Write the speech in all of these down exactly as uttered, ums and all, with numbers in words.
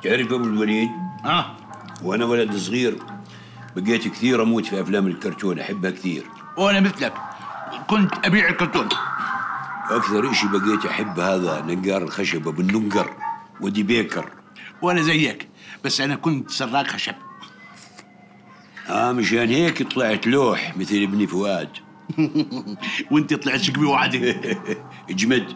تعرف ابو الوليد؟ اه وانا ولد صغير بقيت كثير اموت في افلام الكرتون، احبها كثير. وانا مثلك كنت ابيع الكرتون. اكثر اشي بقيت احب هذا نجار الخشب ابو النقر ودي بيكر. وانا زيك، بس انا كنت سراق خشب. اه مشان هيك طلعت لوح مثل ابني فؤاد. وانت طلعت شقبي وعدي. اجمد.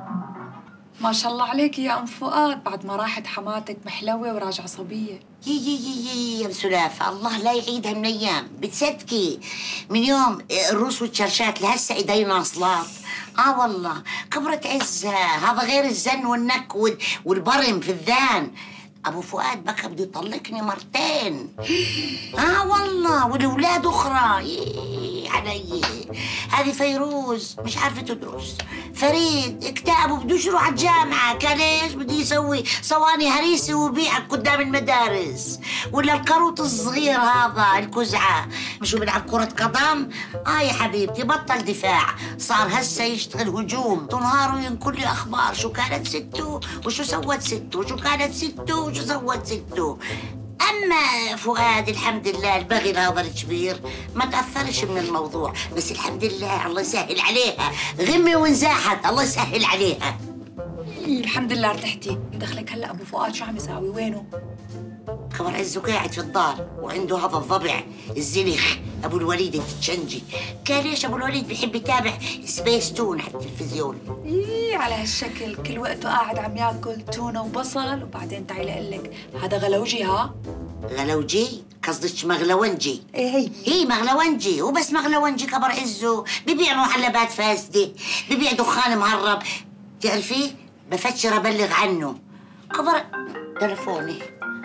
ما شاء الله عليك يا ام فؤاد، بعد ما راحت حماتك محلوه وراجعه صبيه. يي يي يي يا سلافة، الله لا يعيدها من ايام. بتصدقي من يوم الروس والشرشات لهسه ايدينا اصلات. اه والله كبرت عزها، هذا غير الزن والنك والبرم في الذان. ابو فؤاد بكى بده يطلقني مرتين. اه والله والاولاد اخرى. يي علي. هذه فيروز مش عارفه تدرس، فريد اكتئب وبدوش يروح على الجامعه، كان ايش بده يسوي؟ صواني هريسه وبيعك قدام المدارس. ولا الكروت الصغير هذا الكزعه مش بيلعب كره قدم. اه يا حبيبتي بطل دفاع، صار هسه يشتغل هجوم، طول نهاره ينقل لي اخبار شو كانت سته وشو سوت سته وشو كانت سته وشو سوت سته. أما فؤاد الحمد لله البغل هذا الكبير ما تأثرش من الموضوع، بس الحمد لله الله يسهل عليها، غمي وانزاحت الله يسهل عليها. الحمد لله ارتحتي. دخلك هلا ابو فؤاد شو عم يساوي؟ وينه؟ خبر عزه قاعد في الدار وعنده هذا الضبع الزلخ ابو الوليد التشنجي. كان ليش ابو الوليد بيحب يتابع سبيس تون على التلفزيون. ايه على هالشكل كل وقته قاعد عم ياكل تونه وبصل، وبعدين تعي اقول لك هذا غلوجي. ها غلوجي؟ قصدك مغلونجي؟ ايه هي هي مغلونجي، وبس مغلونجي كبر عزه ببيع معلبات فاسده، ببيع دخان مهرب. تعرفي بفكر ابلغ عنه. كبر تلفوني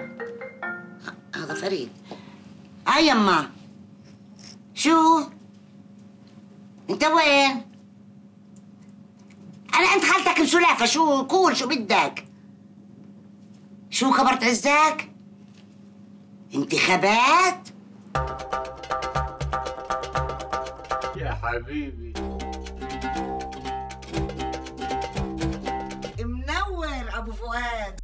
هذا فريد. هاي يما شو؟ انت وين؟ انا انت خالتك مسلافه. شو قول شو بدك؟ شو كبرت عزاك؟ انتخابات؟ يا حبيبي منور ابو فؤاد.